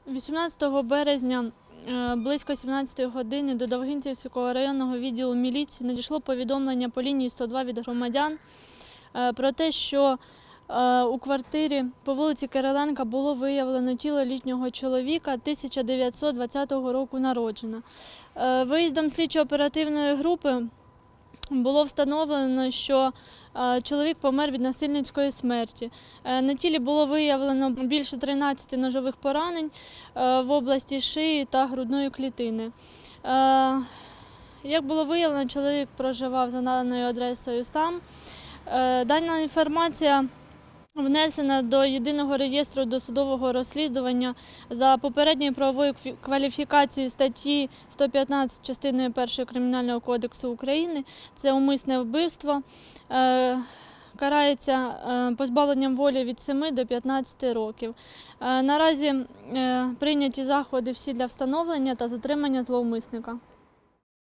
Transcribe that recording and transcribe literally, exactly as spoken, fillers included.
вісімнадцятого березня близько сімнадцятої години до Довгинцівського районного відділу міліції надійшло повідомлення по лінії сто два від громадян про те, що у квартирі по вулиці Кириленка було виявлено тіло літнього чоловіка тисяча дев'ятсот двадцятого року народження. Виїздом слідчо-оперативної групи було встановлено, що чоловік помер від насильницької смерті. На тілі було виявлено більше тринадцяти ножових поранень в області шиї та грудної клітини. Як було виявлено, чоловік проживав за наданою адресою сам. Дана інформація внесена до єдиного реєстру досудового розслідування за попередньою правовою кваліфікацією статті сто п'ятнадцять частиною першої Кримінального кодексу України. Це умисне вбивство. Карається позбавленням волі від семи до п'ятнадцяти років. Наразі прийняті заходи всі для встановлення та затримання зловмисника.